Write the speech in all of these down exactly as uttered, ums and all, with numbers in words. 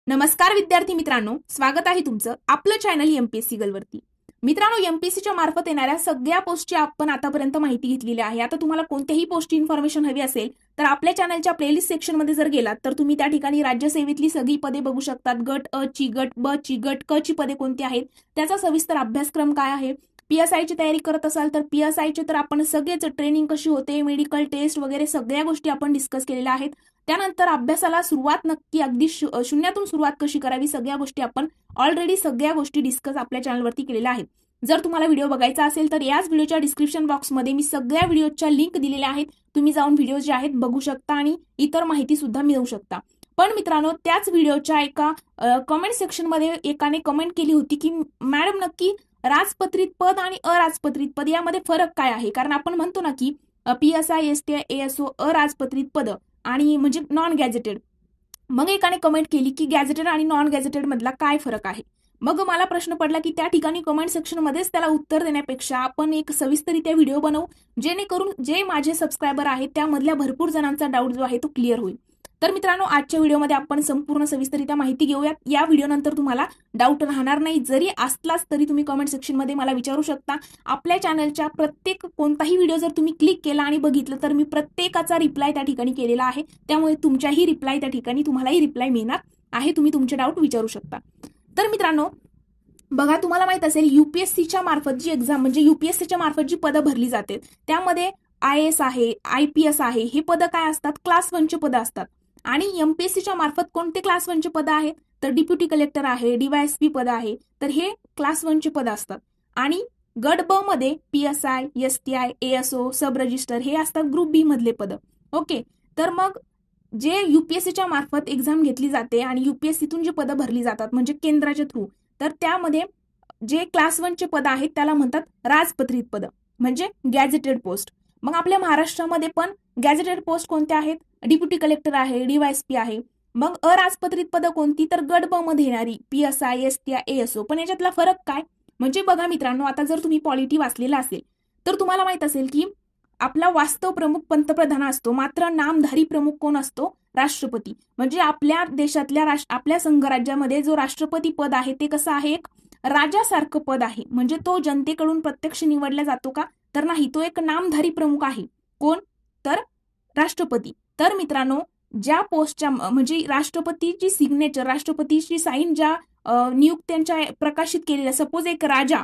नमस्कार विद्यार्थी मित्रांनो, स्वागत आहे तुमचं आपलं चॅनल एमपीएससी गर्लवरती। मित्रांनो, एमपीएससीच्या मार्फत येणाऱ्या सगळ्या पोस्टची आपण आतापर्यंत माहिती घेतलेली आहे। आता तुम्हाला कोणत्याही पोस्टची इन्फॉर्मेशन हवी असेल तर आपल्या चॅनलच्या प्लेलिस्ट सेक्शनमध्ये जर गेलात तर तुम्ही त्या ठिकाणी राज्यसेवेतली सगळी पदे बघू शकतात। गट अ ची, गट ब ची, गट क ची पदे कोणती आहेत, त्याचा सविस्तर अभ्यासक्रम काय आहे। पीएसआय ची तयारी करत असाल तर पीएसआय ची तर आपण सगळेच ट्रेनिंग कशी होते, मेडिकल टेस्ट वगैरे सगळ्या गोष्टी आपण डिस्कस केलेल्या आहेत। त्यानंतर अभ्यासाला सुरुवात नक्की अगदी शून्यातून सुरुवात कशी करावी, सगळ्या गोष्टी आपण ऑलरेडी सगळ्या गोष्टी डिस्कस आपल्या चॅनलवरती केलेल्या आहेत। जर तुम्हाला व्हिडिओ बघायचा असेल तर याच व्हिडिओच्या डिस्क्रिप्शन बॉक्समध्ये मी सगळ्या व्हिडिओच्या लिंक दिलेल्या आहेत, तुम्ही जाऊन व्हिडिओ जे आहेत बघू शकता आणि इतर माहिती सुद्धा मिळवू शकता। पण मित्रांनो, त्याच व्हिडिओच्या एका कमेंट सेक्शनमध्ये एकाने कमेंट केली होती की मॅडम नक्की राजपत्रित पद आणि अराजपत्रित पद यामध्ये फरक काय आहे, कारण आपण म्हणतो ना की पीएसआय, एसटीआय, एएसओ अराजपत्रित पद आणि म्हणजे नॉन गॅझेटेड। मग एकाने कमेंट केली की गॅझेटेड आणि नॉन गॅझेटेड मधला काय फरक आहे। मग मला प्रश्न पडला की त्या ठिकाणी कमेंट सेक्शन मध्येच त्याला उत्तर देण्यापेक्षा आपण एक सविस्तरित्या व्हिडिओ बनवू, जेणेकरून जे माझे सबस्क्रायबर आहेत त्यामधल्या भरपूर जणांचा डाऊट जो आहे तो क्लिअर होईल। तर मित्रांनो, आजच्या व्हिडिओमध्ये आपण संपूर्ण सविस्तरित्या माहिती घेऊयात। या व्हिडिओनंतर तुम्हाला डाऊट राहणार नाही, जरी असलाच तरी तुम्ही कमेंट सेक्शनमध्ये मला विचारू शकता। आपल्या चॅनलच्या प्रत्येक कोणताही व्हिडिओ जर तुम्ही क्लिक केला आणि बघितलं तर मी प्रत्येकाचा रिप्लाय त्या ठिकाणी केलेला आहे, त्यामुळे तुमच्याही रिप्लाय त्या ठिकाणी तुम्हालाही रिप्लाय मिळणार आहे, तुम्ही तुमचे डाऊट विचारू शकता। तर मित्रांनो बघा, तुम्हाला माहित असेल युपीएससीच्या मार्फत जी एक्झाम म्हणजे युपीएससीच्या मार्फत जी पदं भरली जाते त्यामध्ये आय एस आहे, आयपीएस आहे, हे पदं काय असतात, क्लास वनचे पदं असतात। आणि एमपीएससीच्या मार्फत कोणते क्लास वनचे पद आहेत तर डिप्युटी कलेक्टर आहे, डीवायएसपी पद आहे, तर हे क्लास वनचे पद असतात। आणि गट ब मध्ये PSI, STI, ASO, sub register हे असतात ग्रुप बी मधले पद। ओके, तर मग जे युपीएससीच्या मार्फत एक्झाम घेतली जाते आणि युपीएससीतून जी पदं भरली जातात म्हणजे केंद्राच्या थ्रू, तर त्यामध्ये जे क्लास वनचे पद आहेत त्याला म्हणतात राजपत्रित पद म्हणजे गॅझेटेड पोस्ट। मग आपल्या महाराष्ट्रामध्ये पण गॅझेटेड पोस्ट कोणत्या आहेत, डिप्युटी कलेक्टर आहे, डीवायएसपी आहे। मग अराजपत्रित पद कोणती तर गट ब मध्ये येणारी पीएसआय, एसटीआय, एएसओ। पण याच्यातला फरक काय म्हणजे बघा मित्रांनो, आता जर तुम्ही पॉलिटी वाचलेला असेल तर तुम्हाला माहित असेल की आपला वास्तव प्रमुख पंतप्रधान असतो, मात्र नामधारी प्रमुख कोण असतो, राष्ट्रपती। म्हणजे आपल्या देशातल्या आपल्या संघराज्यामध्ये जो राष्ट्रपती पद आहे ते कसं आहे, एक राजासारखं पद आहे। म्हणजे तो जनतेकडून प्रत्यक्ष निवडला जातो का तर नाही, तो एक नामधारी प्रमुख आहे। कोण तर राष्ट्रपती। तर मित्रांनो, ज्या पोस्टच्या म्हणजे राष्ट्रपतीची सिग्नेचर, राष्ट्रपतीची साईन ज्या नियुक्त्यांच्या प्रकाशित केलेल्या, सपोज एक राजा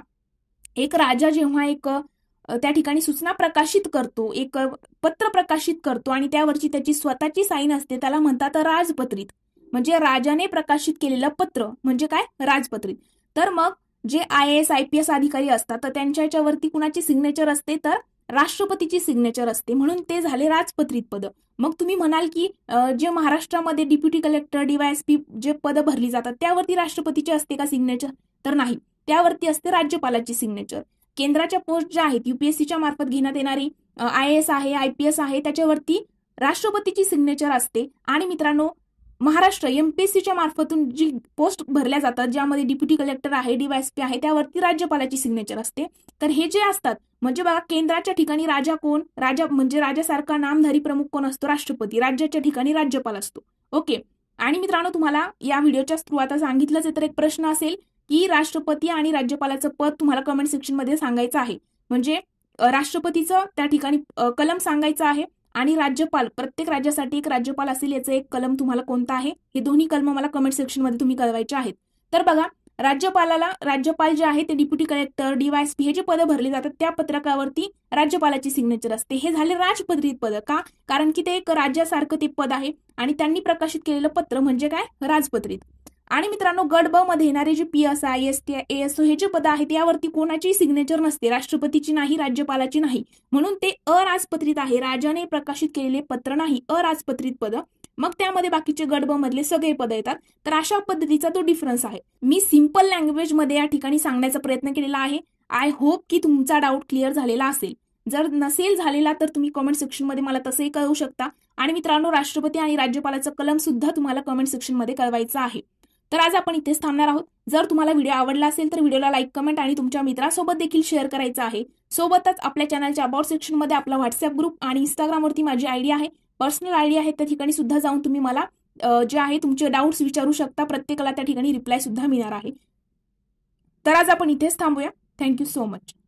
एक राजा जेव्हा एक त्या ठिकाणी सूचना प्रकाशित करतो, एक पत्र प्रकाशित करतो आणि त्यावरची त्याची स्वतःची साईन असते, त्याला म्हणतात राजपत्रित। म्हणजे राजाने प्रकाशित केलेलं पत्र म्हणजे काय, राजपत्रित। तर मग जे I A S, I P S अधिकारी असतात तर त्यांच्या याच्यावरती कुणाची सिग्नेचर असते तर राष्ट्रपतीची सिग्नेचर असते, म्हणून ते झाले राजपत्रित पद। मग तुम्ही म्हणाल की जे महाराष्ट्रामध्ये डिप्युटी कलेक्टर, डीवायएसपी जे पद भरली जातात त्यावरती राष्ट्रपतीची असते का सिग्नेचर तर नाही, त्यावरती असते राज्यपालाची सिग्नेचर। केंद्राच्या पोस्ट ज्या आहेत युपीएससीच्या मार्फत घेण्यात येणारी आय ए एस आहे, आयपीएस आहे, त्याच्यावरती राष्ट्रपतीची सिग्नेचर असते। आणि मित्रांनो, महाराष्ट्र एमपीएससीच्या मार्फतून जी पोस्ट भरल्या जातात ज्यामध्ये डिप्युटी कलेक्टर आहे, डीवायएसपी आहे, त्यावरती राज्यपालाची सिग्नेचर असते। तर हे जे असतात म्हणजे बघा, केंद्राच्या ठिकाणी राजा कोण, राजा म्हणजे राजासारखा नामधारी प्रमुख कोण असतो, राष्ट्रपती। राज्याच्या ठिकाणी राज्यपाल असतो। ओके, आणि मित्रांनो तुम्हाला या व्हिडिओच्या थ्रू आता सांगितलंच आहे, तर एक प्रश्न असेल की राष्ट्रपती आणि राज्यपालाचं पद तुम्हाला कमेंट सेक्शन मध्ये सांगायचं आहे। म्हणजे राष्ट्रपतीचं त्या ठिकाणी कलम सांगायचं आहे आणि राज्यपाल, प्रत्येक राज्यासाठी एक राज्यपाल असेल याचं एक कलम तुम्हाला कोणता आहे, हे दोन्ही कलम मला कमेंट सेक्शन मध्ये तुम्ही कळवायचे आहेत। तर बघा, राज्यपालाला राज्यपाल जे आहे ते डिप्युटी कलेक्टर, डीवायएसपी हे जे पद भरली जातात त्या पत्रकावरती राज्यपालाची सिग्नेचर असते। हे झाले राजपत्रित पद का, कारण की ते एक राज्यासारखं ते पद आहे आणि त्यांनी प्रकाशित केलेलं पत्र म्हणजे काय, राजपत्रित। आणि मित्रांनो, गट ब मध्ये येणारे जे पीएसआय, एसटीआय, एएसओ हे जे पद आहेत यावरती कोणाची सिग्नेचर नसते, राष्ट्रपतीची नाही, राज्यपालाची नाही, म्हणून ते अराजपत्रित आहे, राजाने प्रकाशित केलेले पत्र नाही, अराजपत्रित पद। मग त्यामध्ये बाकीचे गट ब मधले सगळे पद येतात। तर अशा पद्धतीचा तो डिफरन्स आहे। मी सिंपल लँग्वेज मध्ये या ठिकाणी सांगण्याचा प्रयत्न केलेला आहे। आय होप की तुमचा डाऊट क्लिअर झालेला असेल। जर नसेल झालेला तर तुम्ही कमेंट सेक्शन मध्ये मला तसंही कळवू शकता। आणि मित्रांनो, राष्ट्रपती आणि राज्यपालाचं कलम सुद्धा तुम्हाला कमेंट सेक्शन मध्ये कळवायचं आहे। तर आज आपण इथेच थांबणार आहोत। जर तुम्हाला व्हिडिओ आवडला असेल तर व्हिडिओला लाईक, कमेंट आणि तुमच्या मित्रांसोबत देखील शेअर करायचं आहे। सोबतच आपल्या चॅनलच्या अबाउट सेक्शन मध्ये आपला व्हॉट्सअप ग्रुप आणि इंस्टाग्रामवरती माझी आयडी आहे, पर्सनल आयडी आहे, त्या ठिकाणी सुद्धा जाऊन तुम्ही मला जे आहे तुमचे डाऊट्स विचारू शकता. प्रत्येकाला त्या ठिकाणी रिप्लाय सुद्धा मिळणार आहे. तर आज आपण इथेच थांबूया. Thank you so much.